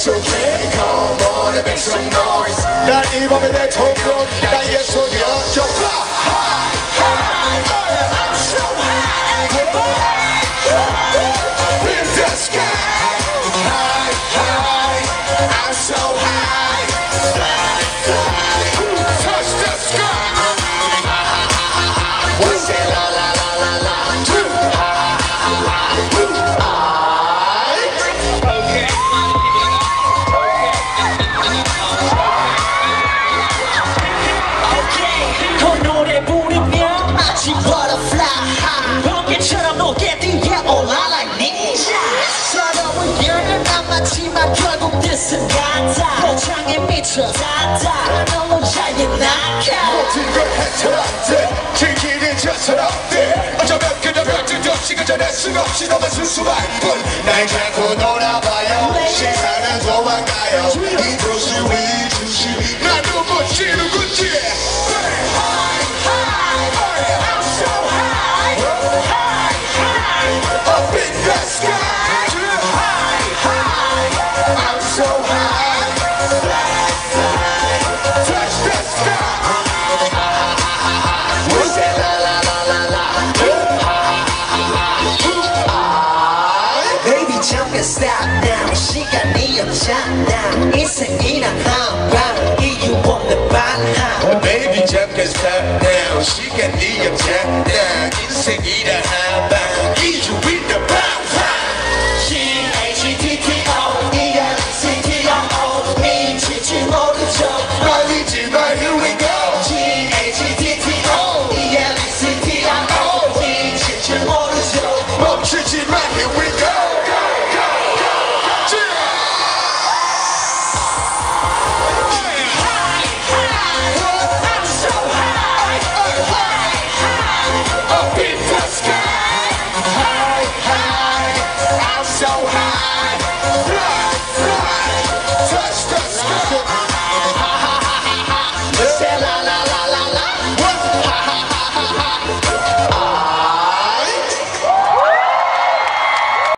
So baby come on and make some noise. 난 이 밤의 대통령 나의 소녀 I'm so high in the sky. High, high, I'm so high. Touch the sky. One say la la la la la. Two. 그 노래 부르면 마치 butterfly 번개처럼 높게 뛰어 올라 like ninja. 서러운 열면 마지막 결국 뜻은 같아. 포창에 미쳐 닿아 너무 잘게 나가. 모든 걸 해처럼돼 즐기는 저처럼 돼. 어쩌면 그저 별뜻 없이 그저 내 수없이 너만 수수할 뿐. 날 잡고 놀아봐요. 세상은 도망가요. 이 도시 위 중심이 난 너무 지루군지. Stop now 시간이 없잖아 인생이란 한